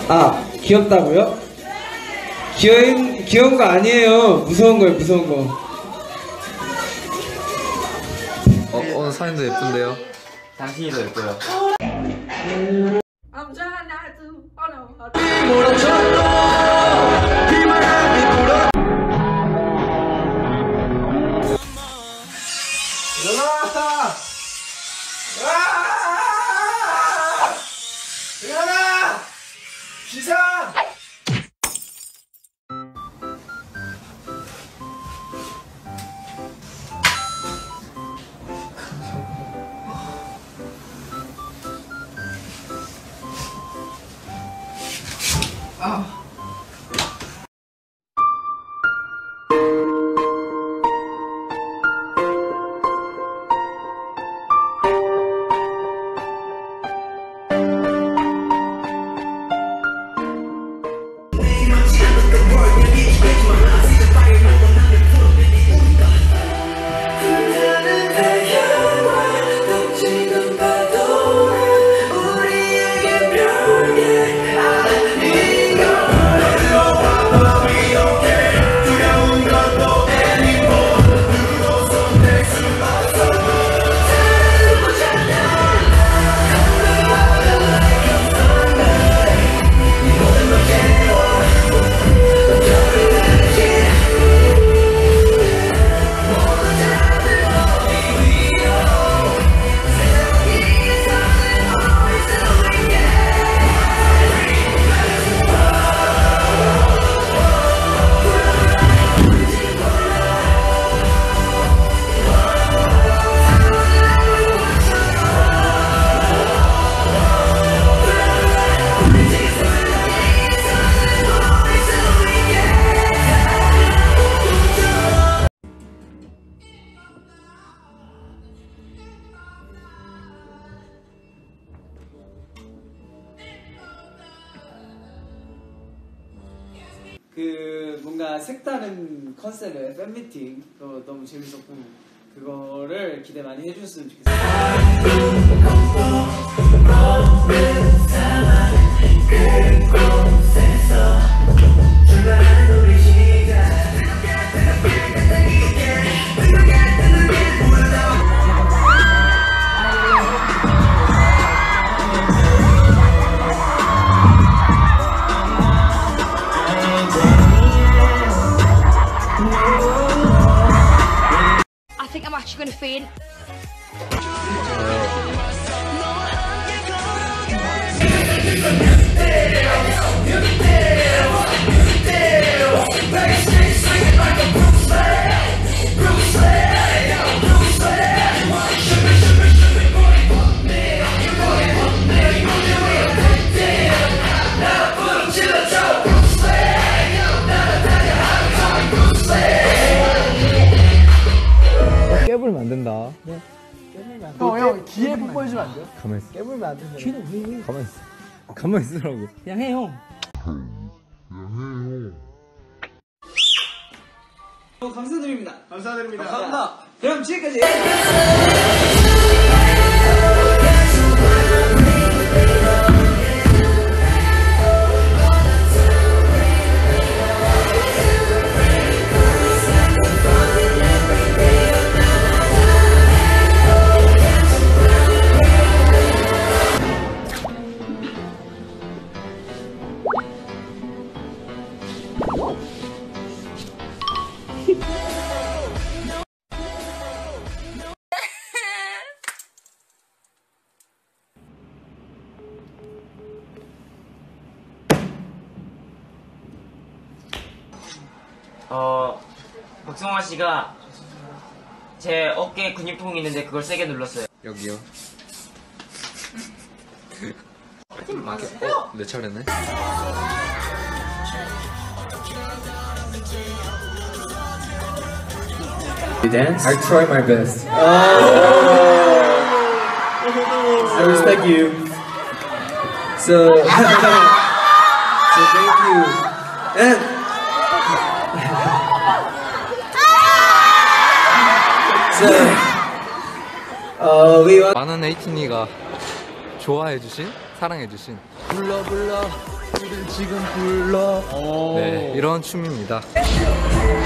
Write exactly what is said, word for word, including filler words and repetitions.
아, 귀엽다고요? 귀여운, 귀여운 거 아니에요. 무서운 거예요, 무서운 거. 어, 오늘 사진도 예쁜데요? 당신이 더 예뻐요. 일어나! 일어나! 기상! 아. 그 뭔가 색다른 컨셉의 팬미팅도 너무 재밌었고 그거를 기대 많이 해주셨으면 좋겠어요. I think I'm actually gonna faint. 깨불면 안 된다. 네. 형, 형, 귀에 뽀뽀해주면 안 돼요? 가만 있어. 깨물면 안 되잖아. 걔는 왜? 가만 있어. 가만 있으라고. 그냥 해 형. 어, 감사드립니다. 감사드립니다. 감사합니다. 그럼 지금까지. 어, 박성화 씨가 제 어깨에 근육통이 있는데 그걸 세게 눌렀어요. 여기요. 어, 내 차례네. You dance? I try my best. Oh. I respect you. So, so thank you. And so, uh, we want. 많은 에이틴이가 좋아해주신, 사랑해주신 불러 불러 지금 불러. 네, 이런 춤입니다.